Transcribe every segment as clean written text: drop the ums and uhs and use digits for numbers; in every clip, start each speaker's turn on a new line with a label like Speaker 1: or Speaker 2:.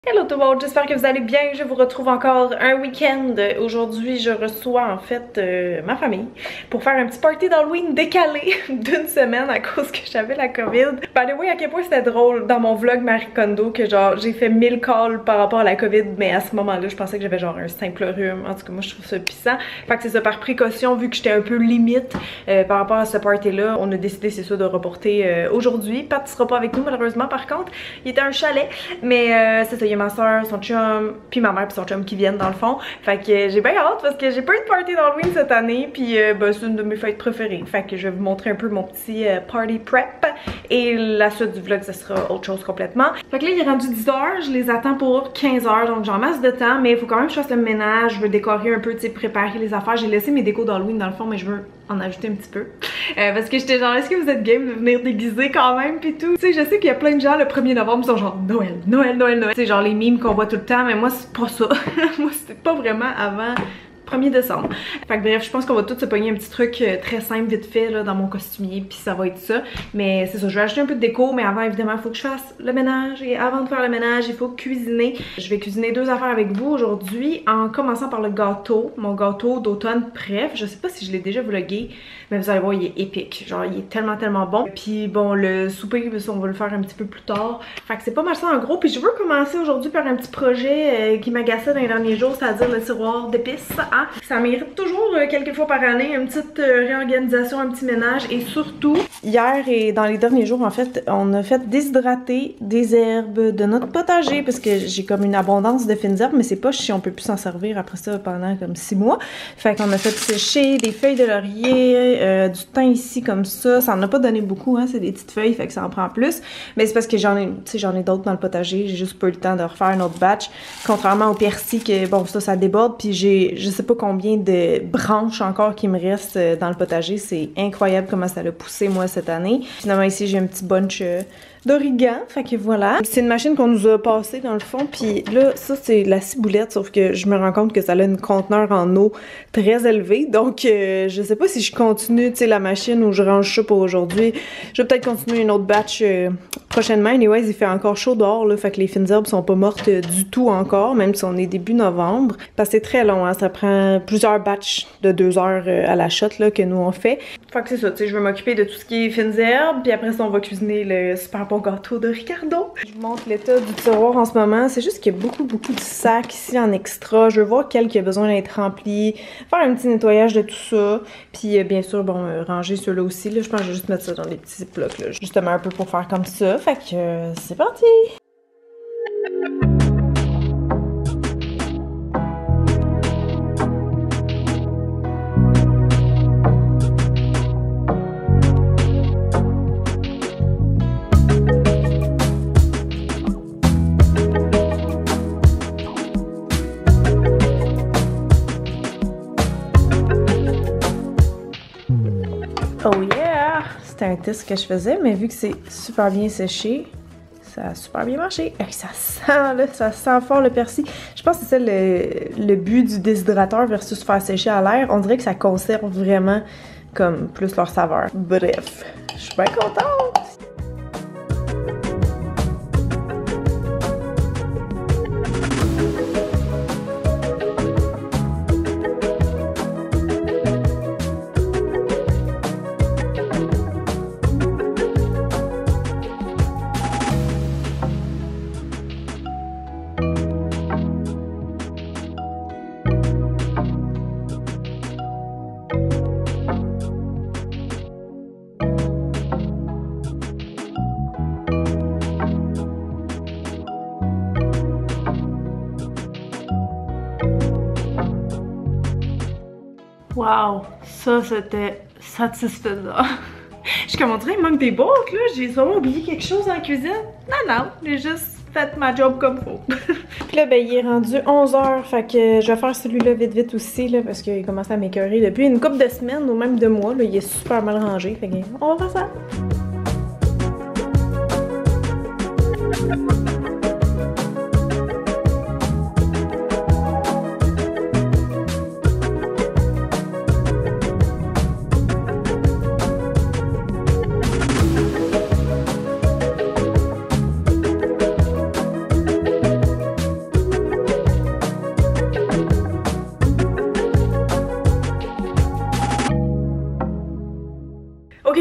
Speaker 1: Hello tout le monde, j'espère que vous allez bien. Je vous retrouve encore un week-end. Aujourd'hui, je reçois en fait ma famille pour faire un petit party d'Halloween décalé d'une semaine à cause que j'avais la COVID. By the way, à quel point c'était drôle dans mon vlog Marie Kondo que genre j'ai fait 1000 calls par rapport à la COVID, mais à ce moment-là, je pensais que j'avais genre un simple rhume. En tout cas, moi je trouve ça puissant. Fait que c'est ça, par précaution, vu que j'étais un peu limite par rapport à ce party-là, on a décidé, c'est ça, de reporter aujourd'hui. Pat sera pas avec nous malheureusement, par contre. Il était à un chalet, mais c'est ça. Il y a ma soeur, son chum, puis ma mère puis son chum qui viennent dans le fond. Fait que j'ai bien hâte parce que j'ai pas eu de party d'Halloween cette année, puis ben, c'est une de mes fêtes préférées. Fait que je vais vous montrer un peu mon petit party prep et la suite du vlog, ce sera autre chose complètement. Fait que là, il est rendu 10h, je les attends pour 15h, donc j'ai en masse de temps, mais il faut quand même que je fasse le ménage, je veux décorer un peu, tu sais, préparer les affaires. J'ai laissé mes décos d'Halloween dans le fond, mais je veux en ajouter un petit peu. Parce que j'étais genre, est-ce que vous êtes game de venir déguiser quand même pis tout? Tu sais, je sais qu'il y a plein de gens le 1er novembre qui sont genre Noël, Noël, Noël, Noël. Tu sais, genre les mimes qu'on voit tout le temps, mais moi c'est pas ça. Moi c'était pas vraiment avant 1er décembre. Fait que bref, je pense qu'on va tous se pogner un petit truc très simple, vite fait là, dans mon costumier, puis ça va être ça. Mais c'est ça, je vais acheter un peu de déco, mais avant évidemment, il faut que je fasse le ménage. Et avant de faire le ménage, il faut cuisiner. Je vais cuisiner deux affaires avec vous aujourd'hui, en commençant par le gâteau, mon gâteau d'automne préf. Je sais pas si je l'ai déjà vlogué, mais vous allez voir, il est épique. Genre, il est tellement bon. Puis bon, le souper, on va le faire un petit peu plus tard. Fait que c'est pas mal ça en gros. Puis je veux commencer aujourd'hui par un petit projet qui m'agaçait dans les derniers jours, c'est-à-dire le tiroir d'épices. Hein? Ça mérite toujours quelques fois par année une petite réorganisation, un petit ménage. Et surtout, hier et dans les derniers jours, en fait, on a fait déshydrater des herbes de notre potager parce que j'ai comme une abondance de fines herbes, mais c'est pas si on peut plus s'en servir après ça pendant comme 6 mois. Fait qu'on a fait sécher des feuilles de laurier, du thym ici comme ça. Ça en a pas donné beaucoup, hein, c'est des petites feuilles, fait que ça en prend plus. Mais c'est parce que j'en ai d'autres dans le potager, j'ai juste pas eu le temps de refaire un autre batch. Contrairement au persil, que bon, ça déborde, puis j'ai, je sais pas combien de branches encore qui me restent dans le potager. C'est incroyable comment ça l'a poussé, moi, cette année. Finalement, ici, j'ai un petit bunch d'origan, fait que voilà. C'est une machine qu'on nous a passée dans le fond, puis là, ça c'est la ciboulette, sauf que je me rends compte que ça a une conteneur en eau très élevée, donc je sais pas si je continue, tu sais, la machine ou je range ça pour aujourd'hui. Je vais peut-être continuer une autre batch prochainement. Anyways, il fait encore chaud dehors, là, fait que les fines herbes sont pas mortes du tout encore, même si on est début novembre, parce que c'est très long, hein, ça prend plusieurs batchs de 2 heures à la shot, là, que nous on fait. Fait que c'est ça, tu sais, je vais m'occuper de tout ce qui est fines herbes, puis après ça, on va cuisiner le super bon gâteau de Ricardo. Je vous montre l'état du tiroir en ce moment. C'est juste qu'il y a beaucoup de sacs ici en extra. Je veux voir quel qui a besoin d'être rempli. Faire un petit nettoyage de tout ça. Puis bien sûr, bon, ranger ceux-là aussi. Là, je pense que je vais juste mettre ça dans les petits blocs là. Justement un peu pour faire comme ça. Fait que c'est parti! Oh yeah! C'était un test que je faisais, mais vu que c'est super bien séché, ça a super bien marché. Et ça sent, là, ça sent fort le persil. Je pense que c'est ça le but du déshydrateur versus faire sécher à l'air. On dirait que ça conserve vraiment comme plus leur saveur. Bref, je suis bien contente! Wow, ça c'était satisfaisant. Je suis comme on dirait il manque des boîtes là, j'ai sûrement oublié quelque chose dans la cuisine. Non, j'ai juste fait ma job comme faut. Puis là, ben il est rendu 11h, fait que je vais faire celui-là vite aussi là, parce qu'il commence à m'écœurer depuis une couple de semaines ou même de mois. Là, il est super mal rangé, fait que on va faire ça.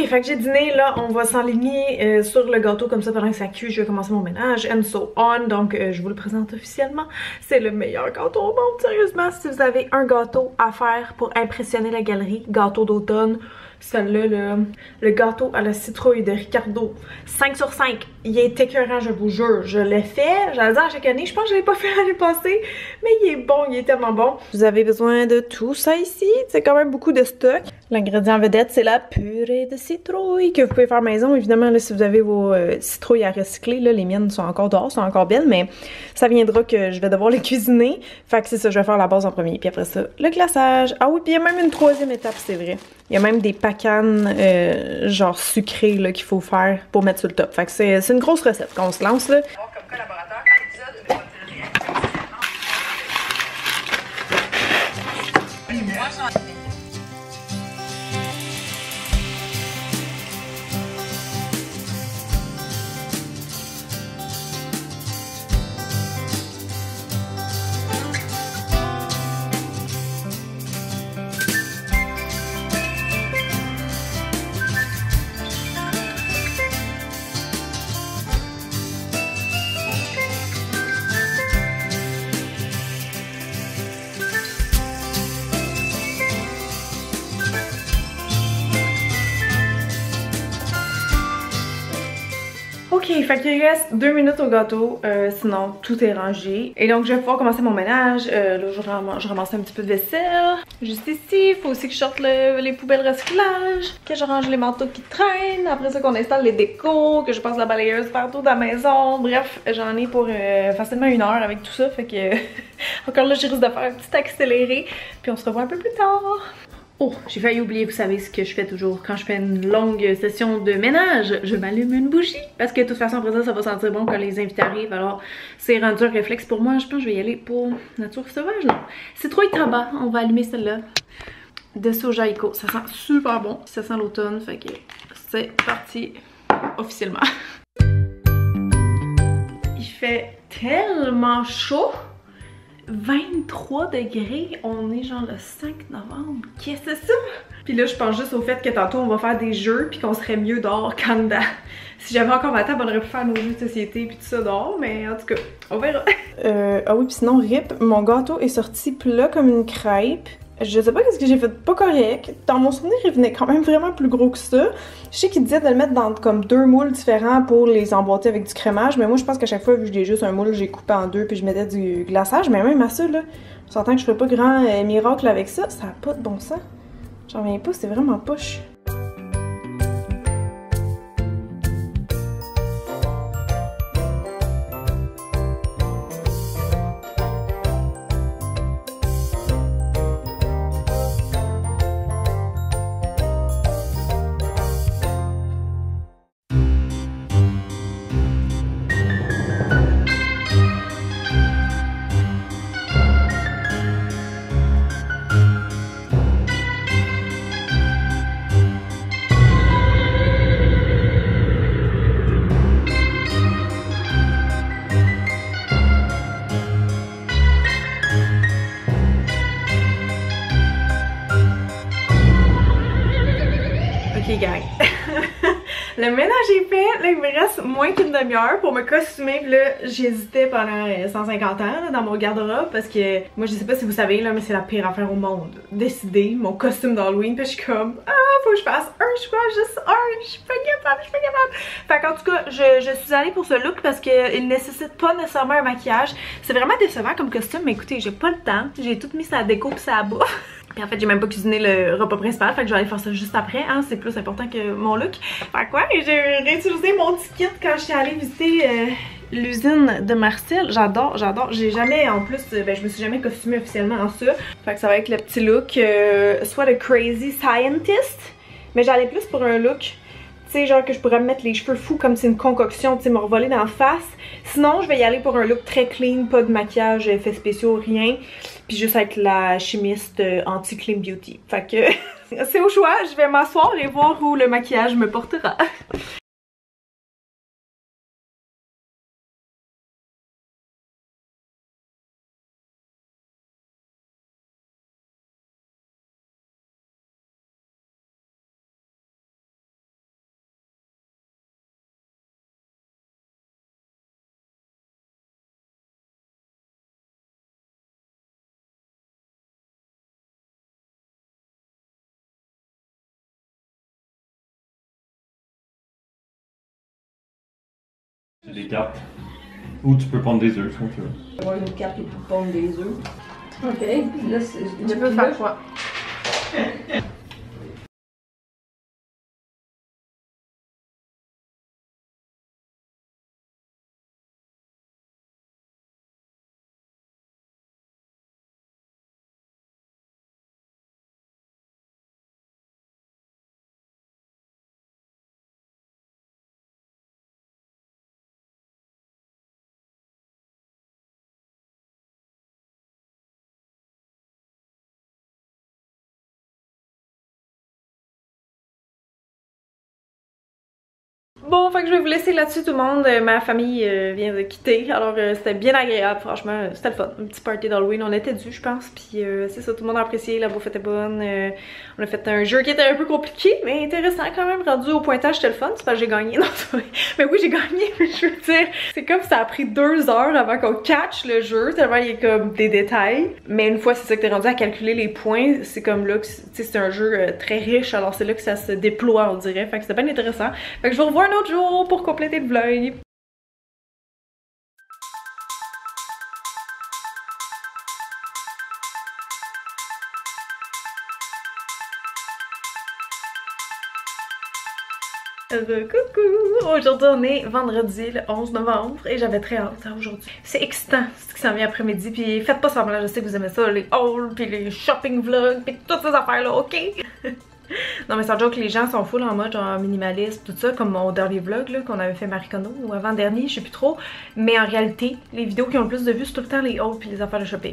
Speaker 1: fait que j'ai dîné, là, on va s'enligner sur le gâteau comme ça pendant que ça cuit. Je vais commencer mon ménage, and so on. Donc, je vous le présente officiellement. C'est le meilleur gâteau au monde, sérieusement. Si vous avez un gâteau à faire pour impressionner la galerie, gâteau d'automne, celle-là, le gâteau à la citrouille de Ricardo, 5 sur 5. Il est écœurant, je vous jure. Je l'ai fait, j'allais dire à chaque année. Je pense que je l'ai pas fait l'année passée, mais il est bon, il est tellement bon. Vous avez besoin de tout ça ici. C'est quand même beaucoup de stock. L'ingrédient vedette, c'est la purée de citrouille que vous pouvez faire maison. Évidemment, là, si vous avez vos citrouilles à recycler, là, les miennes sont encore dehors, sont encore belles, mais ça viendra que je vais devoir les cuisiner. Fait que c'est ça, je vais faire la base en premier. Puis après ça, le glaçage. Ah oui, puis il y a même une troisième étape, c'est vrai. Il y a même des pacanes genre sucrées là qu'il faut faire pour mettre sur le top. Fait que c'est une grosse recette qu'on se lance là. Comme collaborateur à l'épisode de votre réaction. Ok, fait qu'il reste 2 minutes au gâteau, sinon tout est rangé. Et donc je vais pouvoir commencer mon ménage. Là je ramasse un petit peu de vaisselle. Juste ici, il faut aussi que je sorte les poubelles recyclage, que je range les manteaux qui traînent. Après ça qu'on installe les décos, que je passe la balayeuse partout dans la maison. Bref, j'en ai pour facilement 1 heure avec tout ça. Fait que encore là je risque de faire un petit accéléré. Puis on se revoit un peu plus tard. Oh, j'ai failli oublier, vous savez ce que je fais toujours quand je fais une longue session de ménage, je m'allume une bougie. Parce que de toute façon après ça va sentir bon quand les invités arrivent, alors c'est rendu un réflexe pour moi. Je pense que je vais y aller pour nature sauvage, non. Citrouille tabac, on va allumer celle-là. De soja Eco, ça sent super bon, ça sent l'automne, fait que c'est parti officiellement. Il fait tellement chaud! 23 degrés, on est genre le 5 novembre. Qu'est-ce que c'est ça? Puis là, je pense juste au fait que tantôt on va faire des jeux puis qu'on serait mieux dehors qu'en dedans. Si j'avais encore ma table, on aurait pu faire nos jeux de société puis tout ça dehors, mais en tout cas, on verra. Ah oui, puis sinon, rip, mon gâteau est sorti plat comme une crêpe. Je sais pas qu'est-ce que j'ai fait de pas correct. Dans mon souvenir, il venait quand même vraiment plus gros que ça. Je sais qu'il disait de le mettre dans comme 2 moules différents pour les emboîter avec du crémage. Mais moi, je pense qu'à chaque fois, vu que j'ai juste un moule, j'ai coupé en 2 puis je mettais du glaçage. Mais même à ça, là, on s'entend que je ferais pas grand miracle avec ça. Ça a pas de bon sens. J'en reviens pas, c'est vraiment poche. Gang. Le ménage est fait, là il me reste moins qu'une demi-heure pour me costumer. Puis là j'hésitais pendant 150 ans là, dans mon garde-robe parce que moi je sais pas si vous savez là mais c'est la pire affaire au monde. Décider mon costume d'Halloween puis je suis comme faut que je fasse un choix, juste un, je suis pas capable, Fait qu'en tout cas je suis allée pour ce look parce qu'il nécessite pas nécessairement un maquillage. C'est vraiment décevant comme costume mais écoutez j'ai pas le temps, j'ai tout mis sa déco pis sa bouffe. Puis en fait, j'ai même pas cuisiné le repas principal, fait que je vais aller faire ça juste après, hein, c'est plus important que mon look. Fait que ouais, j'ai réutilisé mon petit kit quand je suis allée visiter l'usine de Marcel. J'adore, j'ai jamais, en plus, ben je me suis jamais costumée officiellement en ça. Fait que ça va être le petit look, soit le Crazy Scientist, mais j'allais plus pour un look, tu sais, genre que je pourrais me mettre les cheveux fous comme c'est une concoction, tu sais, me revoler dans la face. Sinon, je vais y aller pour un look très clean, pas de maquillage, effets spéciaux, rien. Puis juste avec la chimiste anti-clean beauty. Fait que c'est au choix, je vais m'asseoir et voir où le maquillage me portera.
Speaker 2: C'est des cartes. Ou tu peux pondre des œufs, comme tu veux.
Speaker 3: On va avoir une carte pour pondre des œufs. Ok, puis là, c'est.
Speaker 1: Tu peux faire quoi? Bon, fait que je vais vous laisser là-dessus tout le monde. Ma famille vient de quitter, alors c'était bien agréable, franchement, c'était le fun. Un petit party d'Halloween, on était dû je pense, puis c'est ça, tout le monde a apprécié, la bouffe était bonne. On a fait un jeu qui était un peu compliqué, mais intéressant quand même, rendu au pointage, c'était le fun, c'est parce que j'ai gagné. Non, mais oui, j'ai gagné, mais je veux dire, c'est comme ça a pris 2 heures avant qu'on catch le jeu, tellement il y a comme des détails. Mais une fois c'est ça que t'es rendu à calculer les points, c'est comme là que, tu sais, c'est un jeu très riche, alors c'est là que ça se déploie, on dirait, fait que c'était bien intéressant. Fait que je vous revois un autre jour pour compléter le vlog. Coucou! Aujourd'hui on est vendredi le 11 novembre et j'avais très hâte aujourd'hui. C'est excitant ce qui s'en vient après-midi, puis faites pas semblant, je sais que vous aimez ça, les hauls, puis les shopping vlogs, puis toutes ces affaires là, ok? Non mais sans joke, les gens sont full en mode genre minimaliste, tout ça, comme mon dernier vlog là qu'on avait fait Marie Kondo, ou avant-dernier, je sais plus trop. Mais en réalité, les vidéos qui ont le plus de vues, c'est tout le temps les hauls puis les affaires de shopping.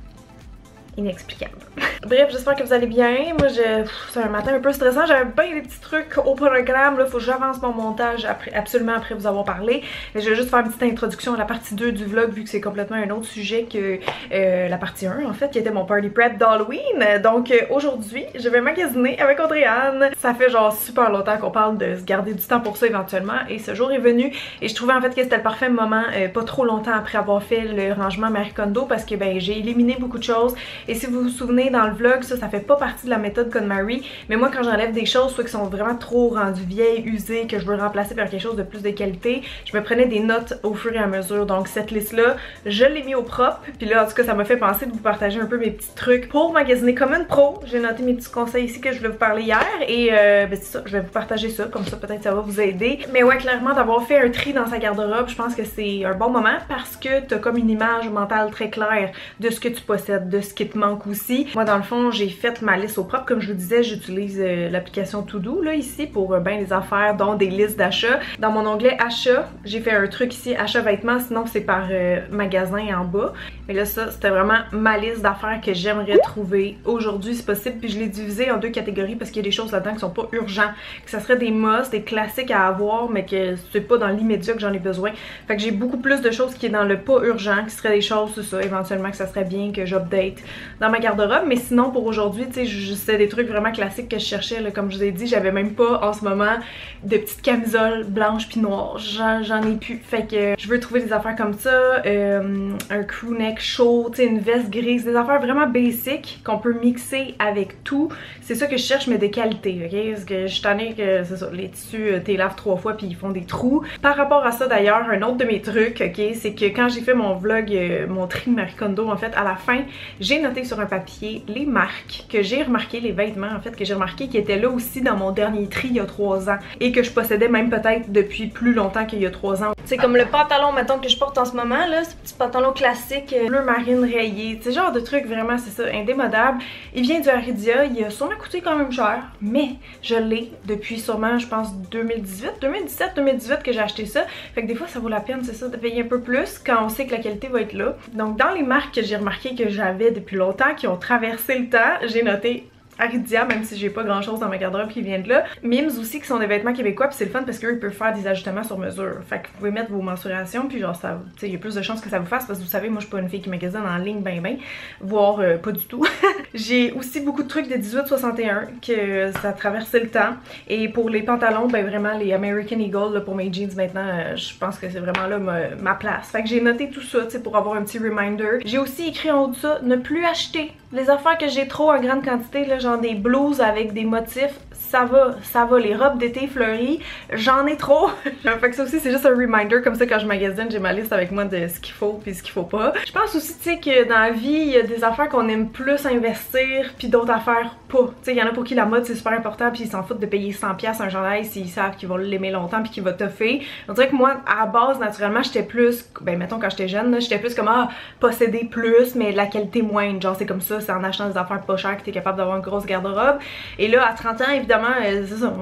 Speaker 1: Inexplicable. Bref, j'espère que vous allez bien. Moi, c'est un matin un peu stressant. J'avais bien des petits trucs au programme. Là, faut que j'avance mon montage absolument après vous avoir parlé. Mais je vais juste faire une petite introduction à la partie 2 du vlog, vu que c'est complètement un autre sujet que la partie 1, en fait, qui était mon party prep d'Halloween. Donc, aujourd'hui, je vais magasiner avec Audrey-Anne. Ça fait genre super longtemps qu'on parle de se garder du temps pour ça éventuellement. Et ce jour est venu. Et je trouvais en fait que c'était le parfait moment, pas trop longtemps après avoir fait le rangement Marie Kondo, parce que ben j'ai éliminé beaucoup de choses. Et si vous vous souvenez dans le vlog, ça fait pas partie de la méthode KonMari, mais moi quand j'enlève des choses, soit qui sont vraiment trop rendues vieilles, usées, que je veux remplacer par quelque chose de plus de qualité, je me prenais des notes au fur et à mesure. Donc cette liste là, je l'ai mis au propre, puis là en tout cas ça m'a fait penser de vous partager un peu mes petits trucs pour magasiner comme une pro. J'ai noté mes petits conseils ici que je voulais vous parler hier et ben c'est ça, je vais vous partager ça, comme ça peut-être ça va vous aider. Mais ouais, clairement d'avoir fait un tri dans sa garde-robe, je pense que c'est un bon moment parce que t'as comme une image mentale très claire de ce que tu possèdes, de ce qui te manque aussi. Moi dans le fond j'ai fait ma liste au propre, comme je vous disais, j'utilise l'application To-Do là ici pour ben les affaires, dont des listes d'achats. Dans mon onglet achats, j'ai fait un truc ici, achat vêtements, sinon c'est par magasin en bas. Mais là ça c'était vraiment ma liste d'affaires que j'aimerais trouver aujourd'hui si possible, puis je l'ai divisé en 2 catégories parce qu'il y a des choses là-dedans qui sont pas urgents, que ça serait des must, des classiques à avoir mais que c'est pas dans l'immédiat que j'en ai besoin. Fait que j'ai beaucoup plus de choses qui est dans le pas urgent, qui seraient des choses, c'est ça, éventuellement que ça serait bien que j'update dans ma garde-robe. Mais sinon pour aujourd'hui, tu sais, c'était des trucs vraiment classiques que je cherchais là, comme je vous ai dit, j'avais même pas en ce moment de petites camisoles blanches puis noires, j'en ai plus. Fait que je veux trouver des affaires comme ça, un crew neck chaud, tu sais, une veste grise, des affaires vraiment basiques qu'on peut mixer avec tout. C'est ça que je cherche, mais de qualité, ok? Parce que je suis tannée que, c'est ça, les tissus, t'es laves 3 fois puis ils font des trous. Par rapport à ça d'ailleurs, un autre de mes trucs, ok, c'est que quand j'ai fait mon vlog, mon tri Marie Kondo, en fait, à la fin, j'ai noté sur un papier les marques que j'ai remarqué, les vêtements en fait que j'ai remarqué qui étaient là aussi dans mon dernier tri il y a 3 ans et que je possédais même peut-être depuis plus longtemps qu'il y a 3 ans. C'est comme le pantalon mettons que je porte en ce moment là, ce petit pantalon classique bleu marine rayé, ce genre de truc vraiment c'est ça, indémodable. Il vient du Aridia, il a sûrement coûté quand même cher, mais je l'ai depuis sûrement je pense 2018 que j'ai acheté ça. Fait que des fois ça vaut la peine, c'est ça, de payer un peu plus quand on sait que la qualité va être là. Donc dans les marques que j'ai remarqué que j'avais depuis longtemps, qui ont traversé le temps, j'ai noté Aridia, même si j'ai pas grand chose dans ma garde-robe qui vient de là. Mims aussi, qui sont des vêtements québécois, puis c'est le fun parce qu'eux ils peuvent faire des ajustements sur mesure. Fait que vous pouvez mettre vos mensurations, puis genre ça, tu sais, il y a plus de chances que ça vous fasse parce que vous savez, moi je suis pas une fille qui magasine en ligne ben, voire pas du tout. J'ai aussi beaucoup de trucs de 1861 que ça a traversé le temps. Et pour les pantalons, ben vraiment les American Eagle là, pour mes jeans maintenant, je pense que c'est vraiment là ma place. Fait que j'ai noté tout ça, tu sais, pour avoir un petit reminder. J'ai aussi écrit en haut de ça, ne plus acheter les affaires que j'ai trop en grande quantité, là, genre des blouses avec des motifs, ça va. Les robes d'été fleuries, j'en ai trop. Fait que ça aussi, c'est juste un reminder, comme ça quand je magasine, j'ai ma liste avec moi de ce qu'il faut puis ce qu'il faut pas. Je pense aussi, tu sais, que dans la vie, il y a des affaires qu'on aime plus investir puis d'autres affaires pas. Tu sais, il y en a pour qui la mode c'est super important puis ils s'en foutent de payer 100$ un chandail s'ils savent qu'ils vont l'aimer longtemps puis qu'il va toffer. On dirait que moi, à la base, naturellement, j'étais plus, ben mettons quand j'étais jeune, j'étais plus comme posséder plus mais la qualité moindre. Genre c'est comme ça, c'est en achetant des affaires pas chères que t'es capable d'avoir une grosse garde-robe. Et là, à 30 ans, évidemment, c'est ça,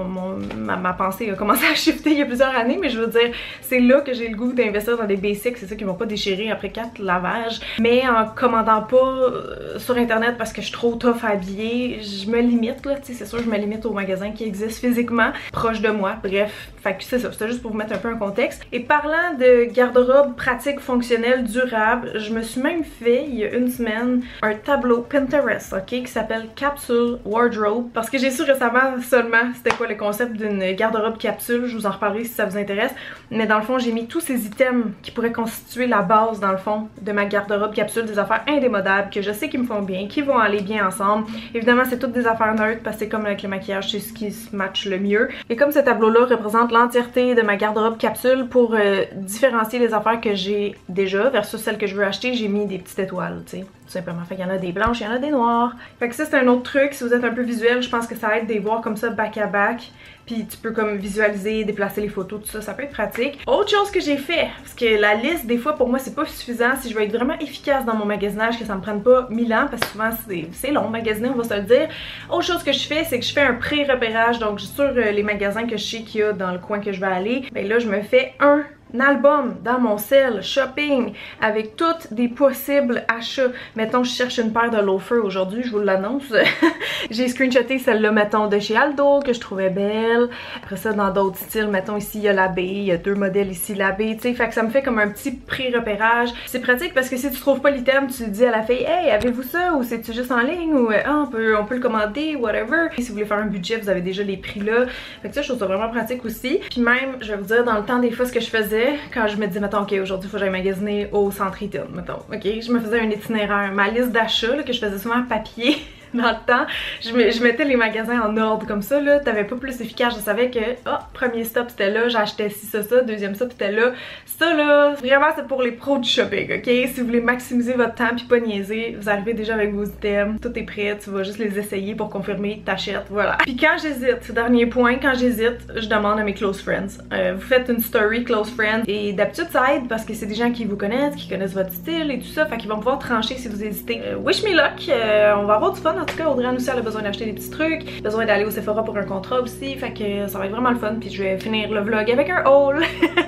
Speaker 1: ma pensée a commencé à shifter il y a plusieurs années, mais je veux dire, c'est là que j'ai le goût d'investir dans des basics, c'est ça qui vont pas déchirer après 4 lavages. Mais en commandant pas sur internet parce que je suis trop tough à habiller, je me limite là, tu sais, c'est sûr, je me limite aux magasins qui existent physiquement, proches de moi. Bref, fait que c'est ça, c'était juste pour vous mettre un peu un contexte. Et parlant de garde-robe pratique, fonctionnelle, durable, je me suis même fait, il y a une semaine, un tableau Pinterest, ok, qui s'appelle Capsule Wardrobe, parce que j'ai su récemment seulement c'était quoi le concept d'une garde-robe capsule, je vous en reparlerai si ça vous intéresse, mais dans le fond j'ai mis tous ces items qui pourraient constituer la base dans le fond de ma garde-robe capsule, des affaires indémodables que je sais qui me font bien, qui vont aller bien ensemble. Évidemment c'est toutes des affaires neutres parce que c'est comme avec le maquillage, c'est ce qui se match le mieux. Et comme ce tableau-là représente l'entièreté de ma garde-robe capsule, pour différencier les affaires que j'ai déjà versus celles que je veux acheter, j'ai mis des petites étoiles, tu sais. Tout simplement. Fait qu'il y en a des blanches, il y en a des noires. Fait que ça, c'est un autre truc. Si vous êtes un peu visuel, je pense que ça aide de les voir comme ça back à back. Puis tu peux comme visualiser, déplacer les photos, tout ça, ça peut être pratique. Autre chose que j'ai fait, parce que la liste, des fois, pour moi, c'est pas suffisant. Si je veux être vraiment efficace dans mon magasinage, que ça me prenne pas 1000 ans, parce que souvent, c'est long magasiner, on va se le dire. Autre chose que je fais, c'est que je fais un pré-repérage. Donc, sur les magasins que je sais qu'il y a dans le coin que je vais aller, ben là, je me fais un album dans mon cell shopping avec toutes des possibles achats. Mettons, je cherche une paire de loafers aujourd'hui, je vous l'annonce. J'ai screenshoté celle-là, mettons, de chez Aldo, que je trouvais belle. Après ça, dans d'autres styles, mettons, ici, il y a la baie, il y a 2 modèles ici, la baie, tu sais. Fait que ça me fait comme un petit pré-repérage. C'est pratique parce que si tu trouves pas l'item, tu dis à la fille, hey, avez-vous ça? Ou c'est-tu juste en ligne? Ou on peut le commander, whatever. Et si vous voulez faire un budget, vous avez déjà les prix là. Fait que ça, je trouve ça vraiment pratique aussi. Puis même, je vais vous dire, dans le temps, des fois, ce que je faisais, quand je me disais, mettons, ok, aujourd'hui, il faut que j'aille magasiner au centre Eaton, mettons, ok, je me faisais un itinéraire, ma liste d'achats, que je faisais souvent en papier. Dans le temps, je mettais les magasins en ordre comme ça, là, t'avais pas plus efficace, je savais que, premier stop c'était là, j'achetais ci, ça, deuxième stop c'était là, ça là, vraiment c'est pour les pros du shopping, ok? Si vous voulez maximiser votre temps puis pas niaiser, vous arrivez déjà avec vos items, tout est prêt, tu vas juste les essayer pour confirmer, t'achètes, voilà. Puis quand j'hésite, dernier point, quand j'hésite, je demande à mes close friends. Vous faites une story close friends et d'habitude ça aide parce que c'est des gens qui vous connaissent, qui connaissent votre style et tout ça, fait qu'ils vont pouvoir trancher si vous hésitez. Wish me luck, on va avoir du fun. En tout cas, Audrey aussi, elle a besoin d'acheter des petits trucs, besoin d'aller au Sephora pour un contrat aussi, fait que ça va être vraiment le fun, puis je vais finir le vlog avec un haul.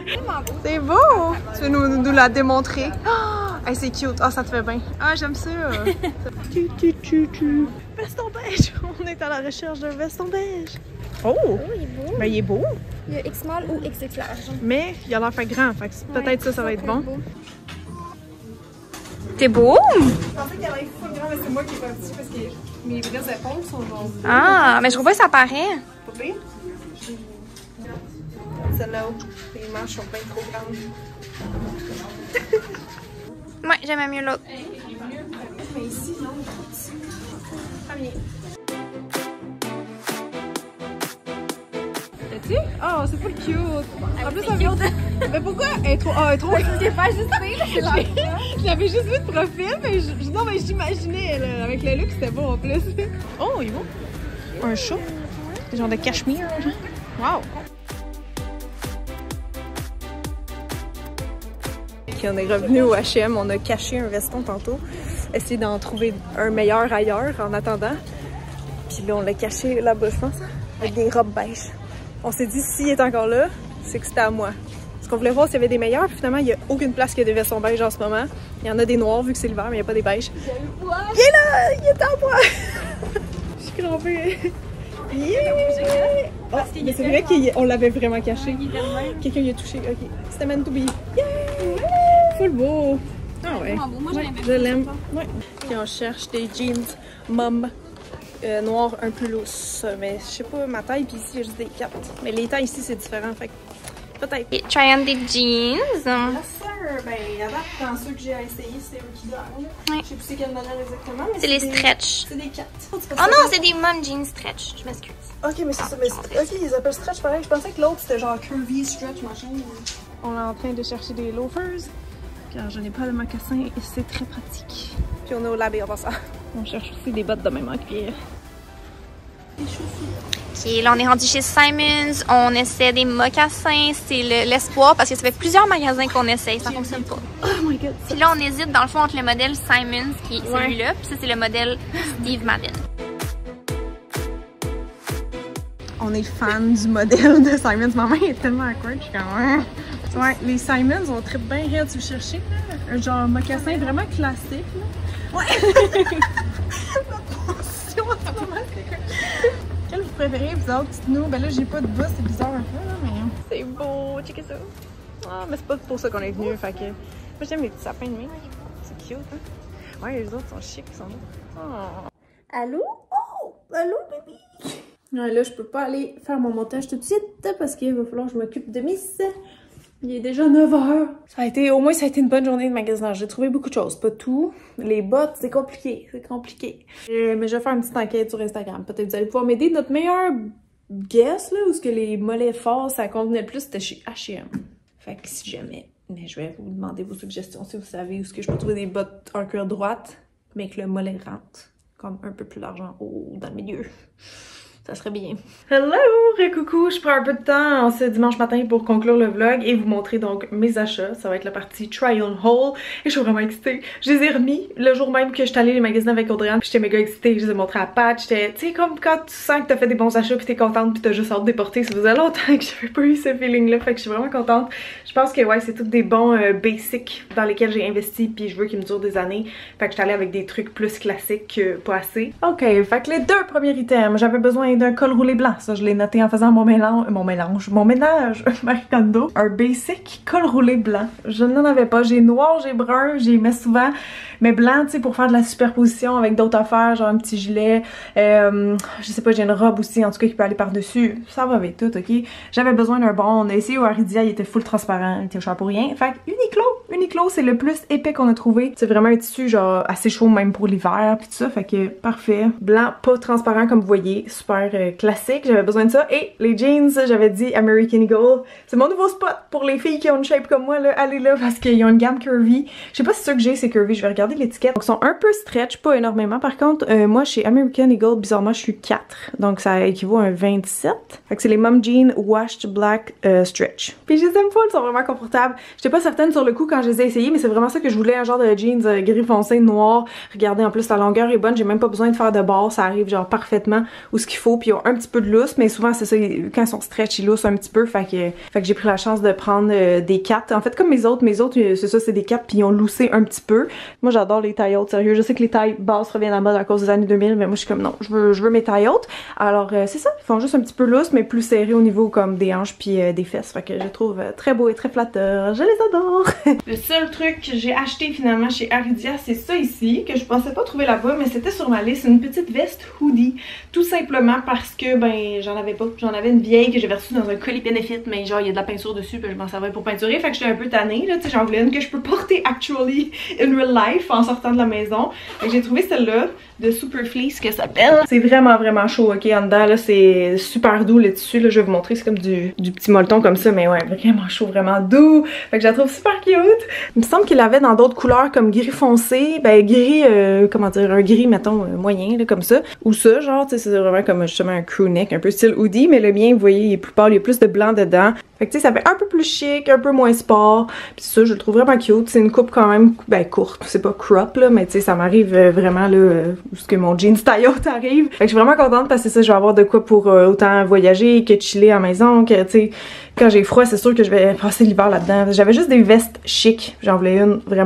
Speaker 1: C'est beau! Tu veux nous la démontrer? Oh, hey, c'est cute! Ah, ça te fait bien! Ah, j'aime ça! Veston beige! On est à la recherche d'un veston beige! Oh! Il est beau! Ben, il est beau!
Speaker 4: Il y a X small ou XX large.
Speaker 1: Mais il a l'air fait grand, fait que peut-être ça va être bon.
Speaker 4: T'es beau?
Speaker 1: Je pensais qu'il allait être full grand, mais c'est moi qui est pas petit parce que mes vraies épaules sont longues.
Speaker 4: Ah, mais je trouve pas que ça paraît.
Speaker 1: Pas pire? Celle-là, les manches sont bien trop grandes.
Speaker 4: Ouais, j'aimais mieux l'autre.
Speaker 1: Mais ici, non, trop petit. Très bien. Tu sais? Oh, c'est full cute! En plus, ça vient. Mais pourquoi? Elle est trop. Oh, elle est trop.
Speaker 4: Je sais pas,
Speaker 1: Je l'avais juste vu de profil, mais non, mais j'imaginais, avec le look, c'était beau en plus. Oh, il est beau! Un chat? Genre de cachemire, genre. Wow! Puis on est revenu au H&M, on a caché un veston tantôt. Essayer d'en trouver un meilleur ailleurs en attendant. Puis là, on l'a caché là-bas, je pense, avec des robes beige. On s'est dit, s'il est encore là, c'est que c'était à moi. Parce qu'on voulait voir s'il y avait des meilleurs, puis finalement, il n'y a aucune place qui a des vestons beige en ce moment. Il y en a des noirs vu que c'est l'hiver, mais il n'y a pas des beiges. Il est là! Il est à moi! Je suis crampée. Yeah! Oh, mais c'est vrai qu'on l'avait vraiment caché. Quelqu'un y a touché. Ok. C'était meant to be. Yeah! Full beau! Ah ouais. Ouais, je l'aime. Ouais. Puis on cherche des jeans mom. Noir un peu loose, mais je sais pas ma taille, puis ici il y a juste des 4. Mais les tailles ici c'est différent, fait peut-être.
Speaker 4: Et try on des jeans.
Speaker 1: Ben, à date, dans ceux que j'ai essayé, c'est eux qui gagnent.
Speaker 4: Ouais.
Speaker 1: Je sais plus c'est quel modèle exactement, mais
Speaker 4: C'est les stretch.
Speaker 1: C'est des 4.
Speaker 4: Oh non, c'est des mom jeans stretch. Je m'excuse.
Speaker 1: Ok, mais c'est ça. Mais ok, ils appellent stretch pareil. Je pensais que l'autre c'était genre curvy stretch machin. On est en train de chercher des loafers. Car je n'ai pas de mocassin et c'est très pratique. Puis on est au lab en passant. On cherche aussi des bottes de même en cuir. Des chaussures.
Speaker 4: Ok, là on est rendu chez Simons. On essaie des mocassins. C'est l'espoir parce que ça fait plusieurs magasins qu'on essaye. Ça fonctionne pas.
Speaker 1: Oh my god.
Speaker 4: Puis là on hésite dans le fond entre le modèle Simons qui est celui-là. Puis ça c'est le modèle Steve Madden.
Speaker 1: On est fan du modèle de Simons. Ma main est tellement awkward, je suis comme... Ouais, les Simons, on tripe bien rire, tu le chercher, là. Un genre mocassin vraiment classique, là. Ouais! La position en ce moment, c'est quoi? Quel vous préférez, vous autres, dites-nous? Ben là, j'ai pas de bas, c'est bizarre un peu, là, mais... C'est beau, checkez ça! Ah, mais c'est pas pour ça qu'on est venu, fait que... Moi, j'aime les petits sapins de main. C'est cute, hein? Ouais, les autres sont chics, ils sont beaux. Oh. Allô? Oh! Allô, bébé? Ouais, là, je peux pas aller faire mon montage tout de suite parce qu'il va falloir que je m'occupe de Miss. Il est déjà 9h. Au moins, ça a été une bonne journée de magasinage. J'ai trouvé beaucoup de choses. Pas tout. Les bottes, c'est compliqué. C'est compliqué. Mais je vais faire une petite enquête sur Instagram. Peut-être vous allez pouvoir m'aider. Notre meilleur guess, là, où ce que les mollets forts, ça convenait le plus, c'était chez H&M. Fait que si jamais, mais je vais vous demander vos suggestions si vous savez où ce que je peux trouver des bottes en cuir droite, mais que le mollet rentre. Comme un peu plus large en haut, dans le milieu. Ça serait bien. Hello! Coucou! Je prends un peu de temps en ce dimanche matin pour conclure le vlog et vous montrer donc mes achats. Ça va être la partie try on haul et je suis vraiment excitée. Je les ai remis le jour même que je suis allée les magasins avec Audrey. J'étais méga excitée, je les ai montrés à Pat. J'étais, tu sais, comme quand tu sens que t'as fait des bons achats puis t'es contente puis t'as juste hâte de déporter. Ça faisait longtemps que j'avais pas eu ce feeling-là, fait que je suis vraiment contente. Je pense que ouais, c'est tous des bons basics dans lesquels j'ai investi puis je veux qu'ils me durent des années. Fait que je suis allée avec des trucs plus classiques que pas assez. Ok, fait que les deux premiers items, j'avais besoin d'un col roulé blanc. Ça, je l'ai noté en faisant mon ménage, Marie Kondo. Un basic col roulé blanc. Je n'en avais pas. J'ai noir, j'ai brun, j'y mets souvent. Mais blanc, tu sais, pour faire de la superposition avec d'autres affaires, genre un petit gilet. Je sais pas, j'ai une robe aussi, en tout cas, qui peut aller par-dessus. Ça va avec tout, ok? J'avais besoin d'un bon. On a essayé au Aridia, il était full transparent, il était cher pour rien. Fait que Uniqlo, c'est le plus épais qu'on a trouvé. C'est vraiment un tissu, genre, assez chaud même pour l'hiver, pis tout ça. Fait que, parfait. Blanc, pas transparent, comme vous voyez. Super classique, j'avais besoin de ça. Et les jeans, j'avais dit American Eagle. C'est mon nouveau spot pour les filles qui ont une shape comme moi, là. Allez là, parce qu'ils ont une gamme curvy. Je sais pas si c'est ça que j'ai, c'est curvy. Je vais regarder l'étiquette. Donc, ils sont un peu stretch, pas énormément. Par contre, moi, chez American Eagle, bizarrement, je suis 4. Donc, ça équivaut à un 27. Fait que c'est les mom jeans washed black stretch. Puis, je les aime pas, ils sont vraiment confortables. J'étais pas certaine sur le coup quand je les ai essayés, mais c'est vraiment ça que je voulais, un genre de jeans gris foncé, noir. Regardez, en plus, la longueur est bonne. J'ai même pas besoin de faire de barre. Ça arrive, genre, parfaitement où ce qu'il faut. Puis, ils ont un petit peu de lousse, mais souvent, c'est ça, quand ils sont stretch, ils loussent un petit peu. Fait que j'ai pris la chance de prendre des 4. En fait, comme mes autres, c'est ça, c'est des 4, puis ils ont loussé un petit peu. Moi, j'adore les tailles hautes, sérieux. Je sais que les tailles basses reviennent à mode à cause des années 2000, mais moi, je suis comme non, je veux mes tailles hautes. Alors, c'est ça, ils font juste un petit peu lousse, mais plus serré au niveau comme des hanches puis des fesses. Fait que je trouve très beau et très flatteur. Je les adore! Le seul truc que j'ai acheté finalement chez Aridia, c'est ça ici, que je pensais pas trouver là-bas, mais c'était sur ma liste. Une petite veste hoodie. Tout simplement parce que, ben, j'en avais pas. J'en avais une vieille que j'avais reçue dans un colis Benefit, mais genre, il y a de la peinture dessus, puis je m'en servais pour peinturer. Fait que j'étais un peu tannée, là. Tu sais, j'en voulais une que je peux porter actually in real life en sortant de la maison. Fait que j'ai trouvé celle-là de Super Fleece, que ça s'appelle. C'est vraiment, vraiment chaud, ok, en dedans, là. C'est super doux, le tissu, là. Je vais vous montrer. C'est comme du petit molleton comme ça, mais ouais, vraiment chaud, vraiment doux. Fait que je la trouve super cute. Il me semble qu'il l'avait dans d'autres couleurs comme gris foncé, ben gris, comment dire, un gris, mettons, moyen, là, comme ça. Ou ça, genre, tu sais, c'est vraiment comme justement un crew neck, un peu style hoodie, mais le mien, vous voyez, il est plus pâle, il y a plus de blanc dedans. Fait que tu sais, ça fait un peu plus chic, un peu moins sport. Puis ça, je le trouve vraiment cute. C'est une coupe quand même, ben courte, c'est pas crop là, mais tu sais, ça m'arrive vraiment là, où ce que mon jeans taille haute arrive. Fait que je suis vraiment contente parce que ça, je vais avoir de quoi pour autant voyager que chiller à la maison, que tu sais, quand j'ai froid, c'est sûr que je vais passer l'hiver là-dedans. J'avais juste des vestes chic, j'en voulais une vraiment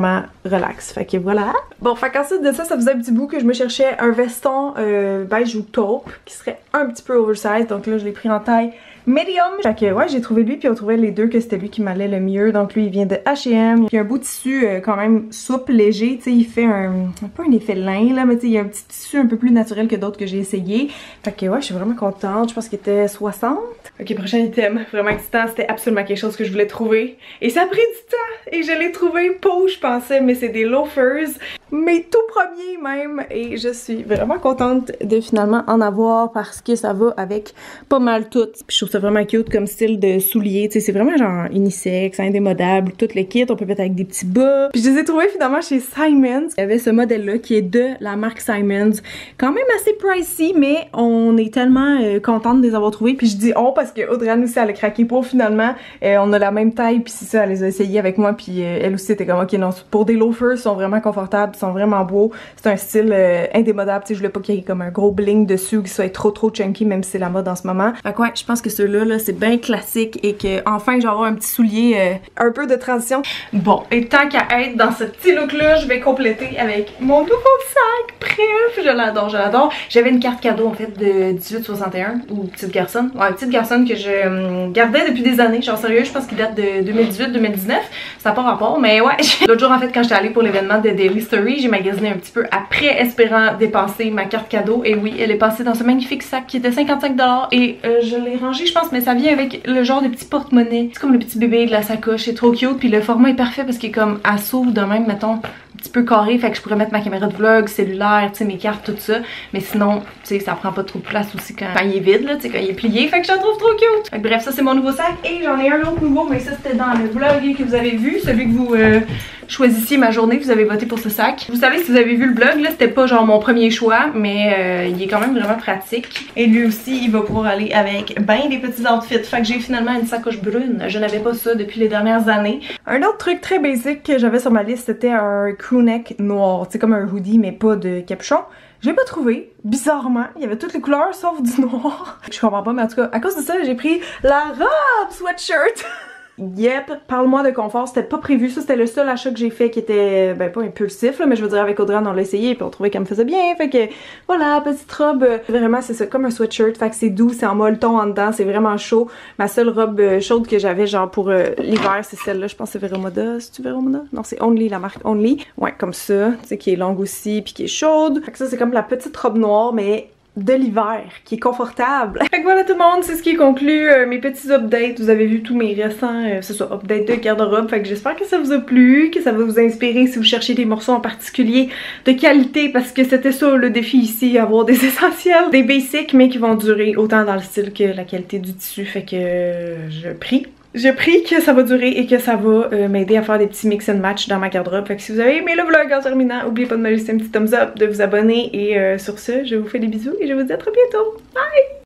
Speaker 1: relax. Fait que voilà. Bon, fait qu'ensuite de ça, ça faisait un petit bout que je me cherchais un veston beige ou taupe qui serait un petit peu oversize. Donc là, je l'ai pris en taille medium. Fait que ouais, j'ai trouvé lui, puis on trouvait les deux que c'était lui qui m'allait le mieux. Donc lui, il vient de H&M. Il y a un beau tissu quand même souple, léger. Tu sais, il fait un peu un effet lin, là, mais tu sais, il y a un petit tissu un peu plus naturel que d'autres que j'ai essayé. Fait que ouais, je suis vraiment contente. Je pense qu'il était 60. Ok, prochain item, vraiment excitant. C'était absolument quelque chose que je voulais trouver. Et ça a pris du temps. Et je l'ai trouvé pas, je pensais, mais c'est des loafers. Mes tout premiers même. Et je suis vraiment contente de finalement en avoir parce que ça va avec pas mal tout. Puis je trouve ça vraiment cute comme style de souliers. Tu sais, c'est vraiment genre unisexe, indémodable, tout le kit. On peut mettre avec des petits bas. Puis je les ai trouvés finalement chez Simons. Il y avait ce modèle-là qui est de la marque Simons. Quand même assez pricey, mais on est tellement contente de les avoir trouvés. Puis je dis on parce que Audrey aussi elle a craqué pour finalement. On a la même taille. Puis c'est ça, elle les a essayés avec moi. Puis elle aussi était comme ok non, pour des loafers, ils sont vraiment confortables, ils sont vraiment beaux. C'est un style indémodable. Tu sais, je voulais pas qu'il y ait comme un gros bling dessus, qu'il soit trop chunky, même si c'est la mode en ce moment. Fait que ouais, je pense que ceux-là, là, c'est bien classique et que enfin je vais avoir un petit soulier un peu de transition. Bon, et tant qu'à être dans ce petit look-là, je vais compléter avec mon nouveau sac. Bref, je l'adore, je l'adore. J'avais une carte cadeau en fait de 1861 ou petite garçonne. Ouais, petite garçonne que je gardais depuis des années. Genre sérieux, je pense qu'il date de 2018-2019. Ça n'a pas rapport, mais ouais. L'autre jour en fait, quand j'étais allée pour l'événement de Daily Story, j'ai magasiné un petit peu après, espérant dépenser ma carte cadeau. Et oui, elle est passée dans ce magnifique sac qui était 55$ et je l'ai rangé, je pense, mais ça vient avec le genre de petit porte-monnaie. C'est comme le petit bébé de la sacoche, c'est trop cute. Puis le format est parfait parce qu'il est comme à s'ouvre de même, mettons, un petit peu carré. Fait que je pourrais mettre ma caméra de vlog, cellulaire, tu sais, mes cartes, tout ça. Mais sinon, tu sais, ça prend pas trop de place aussi quand il est vide, là, tu sais, quand il est plié. Fait que je la trouve trop cute. Fait que bref, ça c'est mon nouveau sac. Et j'en ai un autre nouveau, mais ça c'était dans le vlog que vous avez vu, celui que vous choisissiez ma journée, vous avez voté pour ce sac. Vous savez, si vous avez vu le vlog, là, c'était pas genre mon premier choix, mais il est quand même vraiment pratique. Et lui aussi, il va pouvoir aller avec ben des petits outfits. Fait que j'ai finalement une sacoche brune. Je n'avais pas ça depuis les dernières années. Un autre truc très basique que j'avais sur ma liste, c'était un crewneck noir. C'est comme un hoodie, mais pas de capuchon. Je l'ai pas trouvé, bizarrement. Il y avait toutes les couleurs sauf du noir. Je comprends pas, mais en tout cas, à cause de ça, j'ai pris la robe sweatshirt. Yep, parle-moi de confort, c'était pas prévu, ça c'était le seul achat que j'ai fait qui était, ben pas impulsif là, mais je veux dire avec Audrey on l'a essayé puis on trouvait qu'elle me faisait bien, fait que voilà, petite robe, vraiment c'est ça, comme un sweatshirt, fait que c'est doux, c'est en molleton en dedans, c'est vraiment chaud. Ma seule robe chaude que j'avais genre pour l'hiver c'est celle-là, je pense que c'est Veromoda, c'est-tu Veromoda? Non c'est Only, la marque Only, ouais comme ça, tu sais qui est longue aussi puis qui est chaude, fait que ça c'est comme la petite robe noire mais de l'hiver, qui est confortable. Fait que voilà tout le monde, c'est ce qui conclut mes petits updates. Vous avez vu tous mes récents, c'est ça, updates de garde-robe. Fait que j'espère que ça vous a plu, que ça va vous inspirer si vous cherchez des morceaux en particulier de qualité, parce que c'était ça le défi ici, avoir des essentiels, des basics, mais qui vont durer autant dans le style que la qualité du tissu. Fait que je prie que ça va durer et que ça va m'aider à faire des petits mix and match dans ma garde-robe. Fait que si vous avez aimé le vlog en terminant, n'oubliez pas de me laisser un petit thumbs up, de vous abonner et sur ce, je vous fais des bisous et je vous dis à très bientôt. Bye!